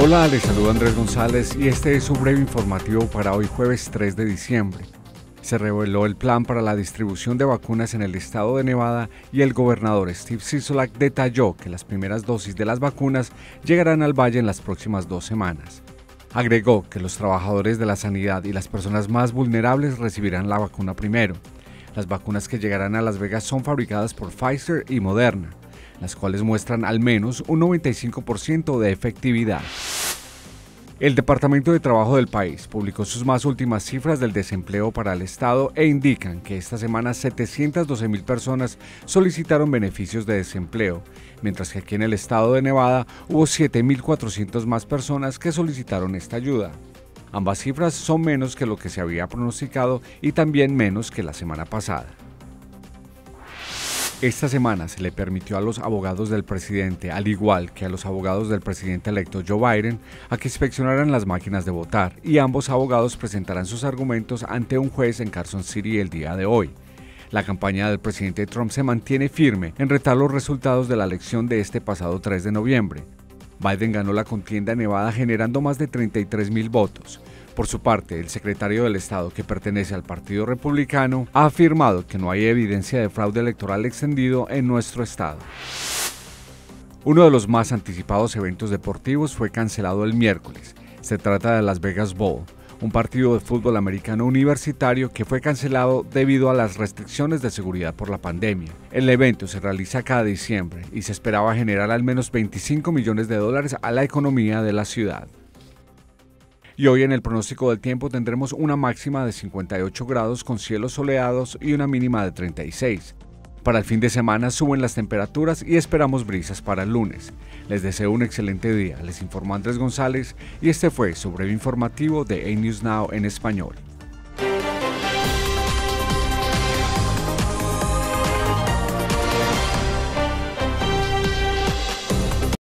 Hola, les saluda Andrés González y este es un breve informativo para hoy jueves 3 de diciembre. Se reveló el plan para la distribución de vacunas en el estado de Nevada y el gobernador Steve Sisolak detalló que las primeras dosis de las vacunas llegarán al valle en las próximas 2 semanas. Agregó que los trabajadores de la sanidad y las personas más vulnerables recibirán la vacuna primero. Las vacunas que llegarán a Las Vegas son fabricadas por Pfizer y Moderna, las cuales muestran al menos un 95% de efectividad. El Departamento de Trabajo del país publicó sus más últimas cifras del desempleo para el estado e indican que esta semana 712,000 personas solicitaron beneficios de desempleo, mientras que aquí en el estado de Nevada hubo 7,400 más personas que solicitaron esta ayuda. Ambas cifras son menos que lo que se había pronosticado y también menos que la semana pasada. Esta semana se le permitió a los abogados del presidente, al igual que a los abogados del presidente electo Joe Biden, a que inspeccionaran las máquinas de votar, y ambos abogados presentarán sus argumentos ante un juez en Carson City el día de hoy. La campaña del presidente Trump se mantiene firme en retar los resultados de la elección de este pasado 3 de noviembre. Biden ganó la contienda en Nevada generando más de 33,000 votos. Por su parte, el secretario del Estado, que pertenece al Partido Republicano, ha afirmado que no hay evidencia de fraude electoral extendido en nuestro estado. Uno de los más anticipados eventos deportivos fue cancelado el miércoles. Se trata de Las Vegas Bowl, un partido de fútbol americano universitario que fue cancelado debido a las restricciones de seguridad por la pandemia. El evento se realiza cada diciembre y se esperaba generar al menos $25 millones a la economía de la ciudad. Y hoy en el pronóstico del tiempo tendremos una máxima de 58 grados con cielos soleados y una mínima de 36. Para el fin de semana suben las temperaturas y esperamos brisas para el lunes. Les deseo un excelente día. Les informó Andrés González y este fue su breve informativo de A-News Now en español.